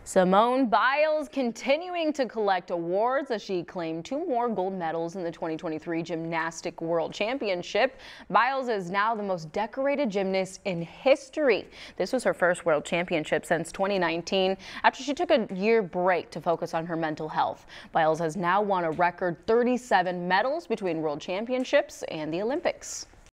Simone Biles continuing to collect awards as she claimed 2 more gold medals in the 2023 Gymnastic World Championship. Biles is now the most decorated gymnast in history. This was her first World Championship since 2019 after she took a year break to focus on her mental health. Biles has now won a record 37 medals between World Championships and the Olympics.